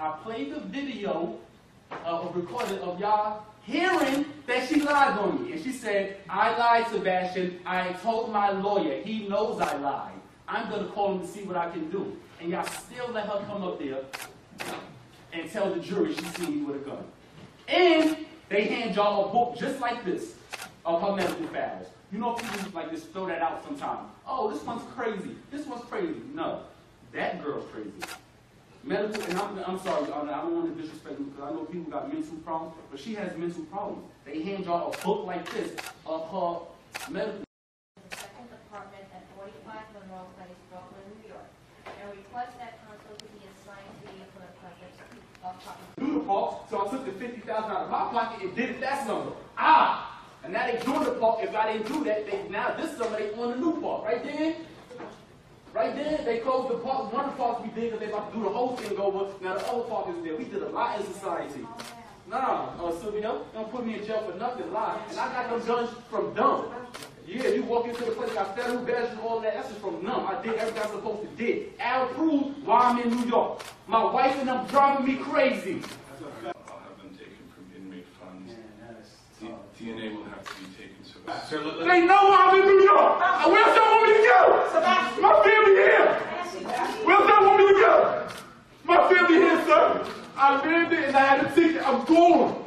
I played the video of recording of y'all hearing that she lied on me. And she said, I lied, Sebastian. I told my lawyer. He knows I lied. I'm going to call him to see what I can do. And y'all still let her come up there and tell the jury she seen me with a gun. And they hand y'all a book just like this of her medical files. You know, people like just throw that out sometimes. Oh, this one's crazy. This one's crazy. No, that girl's crazy. Medical, and I'm sorry, I don't want to disrespect you because I know people got mental problems, but she has mental problems. They hand y'all a book like this of her medical. The second department at 45 Monroe Place, Brooklyn, New York, and request that counsel to be assigned to you for the purpose of property. Do the fault, so I took the $50,000 out of my pocket and did it that summer. And now they doing the part. If I didn't do that, now this summer they on the new part. Right there? Right there, they closed the part. One of the parts we did because they about to do the whole thing over. Now the other part is there. We did a lot in society. Sylvia, don't put me in jail for nothing, lie. And I got them guns from dumb. Yeah, you walk into the place, got federal badges and all that. That's just from numb. I did everything I was supposed to do. Al proves why I'm in New York. My wife and them driving me crazy. I'll have them taken from inmate funds. DNA will have to be taken. So they know I'm in New York. Where's that want me to go? My family here. Where's that want me to go? My family here, sir. I lived it and I had a ticket. I'm gone.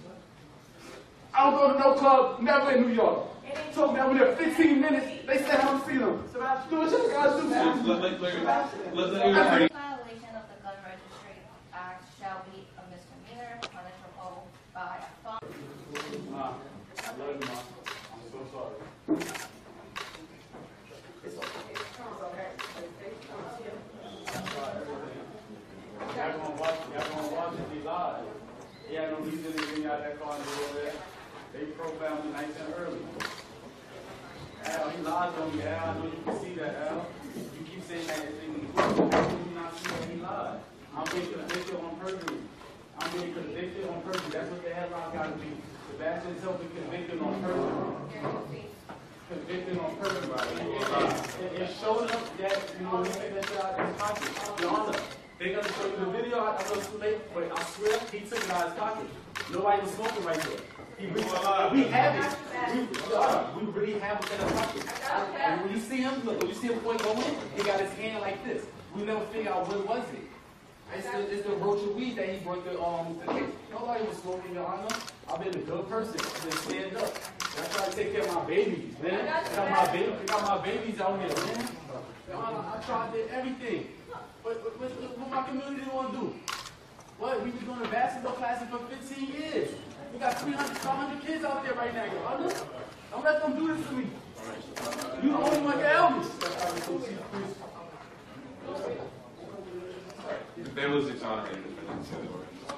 I don't go to no club, never in New York. Told me I was there 15 minutes. They said I don't see them. Do what you guys do. Violation of the Gun Registry Act shall be a misdemeanor, punishable by a fine. I love you, Ma. I'm so sorry. It's okay. Y'all gonna watch it be live. He had no reason to bring out that car and go over there. They profiled me nice and early. Al, he lied on me, Al. I know you can see that, Al. You keep saying that thing. How do you not see that he lied? I'm being convicted on perjury. I'm being convicted on perjury. That's what the headline got to be. Sebastian himself be convicted on perjury. Convicted on perjury. It showed up that, you know, he made that shit out of his pocket. Your Honor, they're going to show you the video. I know it's too late, but I swear he took it out of his pocket. Nobody was smoking right there. We have it. We really have it in our pocket. And when you see him, look, when you see him before he go in, he got his hand like this. We never figure out what was it. It's the roach of weed that he brought the case. Nobody was smoking, Your Honor. I've been a good person. I've been stand up. I try to take care of my babies, man. I got my babies out here, man. Your Honor, I tried to do everything. What my community want to do? What? We've been doing a basketball classes for 15 years. We got 300, 500 kids out there right now, Your Honor. Don't let them do this to me. You the only one that can help me. The bail is exonerated.